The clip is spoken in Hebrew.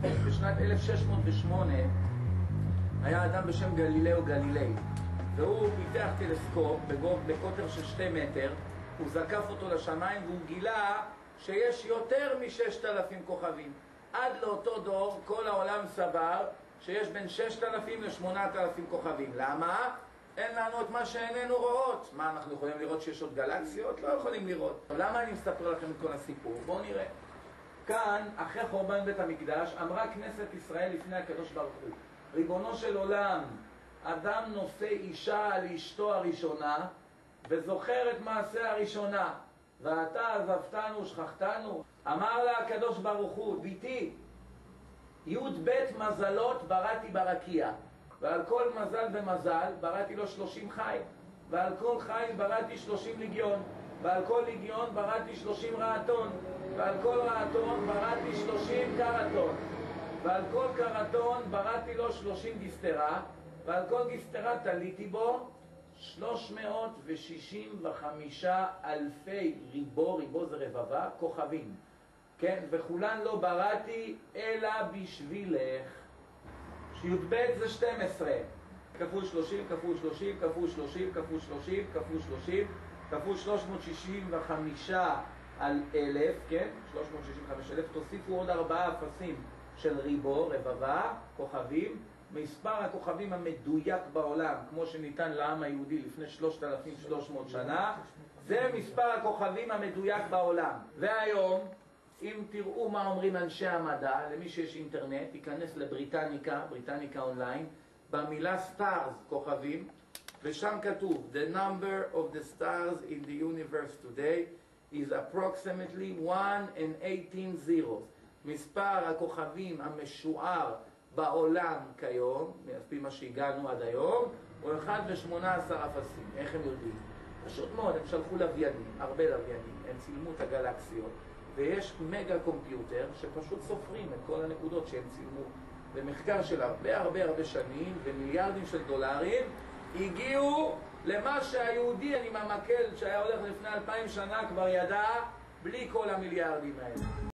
בשנת 1608 היה אדם בשם גלילאו גלילי, והוא פיתח טלסקופ בקוטר של 2 מטר, הוא זקף אותו לשמיים והוא גילה שיש יותר מ-6,000 כוכבים. עד לאותו דור כל העולם סבר שיש בין 6,000 ל-8,000 כוכבים. למה? אין לנו את מה שאיננו רואות. מה, אנחנו יכולים לראות שיש עוד גלקסיות? לא יכולים לראות. למה אני מספר לכם את כל הסיפור? בואו נראה. כאן, אחרי חורבן בית המקדש, אמרה כנסת ישראל לפני הקדוש ברוך הוא, ריבונו של עולם, אדם נושא אישה על אשתו הראשונה וזוכר את מעשה הראשונה, ואתה עזבתנו ושכחתנו. אמר לה הקדוש ברוך הוא, ביתי, י' ב' מזלות בראתי ברקיע, ועל כל מזל ומזל בראתי לו 30 חיל, ועל כל חיל בראתי 30 ליגיון, ועל כל ליגיון בראתי 30 רעתון, ועל כל רעתון בראתי 30 קרטון, ועל כל קרטון בראתי לו 30 גיסטרה, ועל כל גיסטרה תליתי בו 365,000 ריבו זה רבבה, כוכבים. כן, וכולן לא בראתי אלא בשבילך. שי"ב זה 12 כפול 30 כפול 30 כפול 30 כפול 30 כפול 30 כפול 365,000, כן? 365,000, תוסיפו עוד 4 אפסים של ריבו, רבבה, כוכבים. מספר הכוכבים המדויק בעולם, כמו שניתן לעם היהודי לפני 3,300 שנה, זה מספר הכוכבים המדויק בעולם. והיום, אם תראו מה אומרים אנשי המדע, למי שיש אינטרנט, ייכנס לבריטניקה, בריטניקה אונליין, במילה stars, כוכבים, ושם כתוב, the number of the stars in the universe today is approximately 1/18. מספר הכוכבים המשוער בעולם כיום, לפי מה שהגענו עד היום, הוא 1/18 אפסים. איך הם יודעים? פשוט מאוד, הם שלחו לוויינים, הרבה לוויינים, הם צילמו את הגלקסיות, ויש מגה קומפיוטר שפשוט סופרים את כל הנקודות שהם צילמו. במחקר של הרבה שנים ומיליארדים של דולרים, הגיעו למה שהיהודי, אני מהמקל שהיה הולך לפני 2000 שנה, כבר ידע בלי כל המיליארדים האלה.